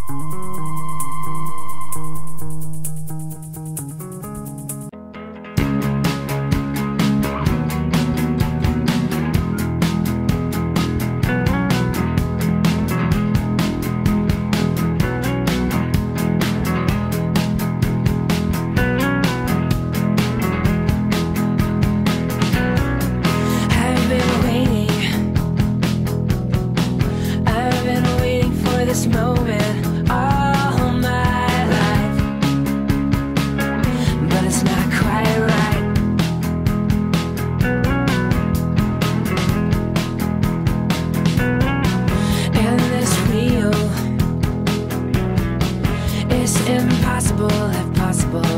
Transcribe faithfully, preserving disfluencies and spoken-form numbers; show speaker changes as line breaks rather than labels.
This moment all my life, but it's not quite right. And this real is impossible if possible.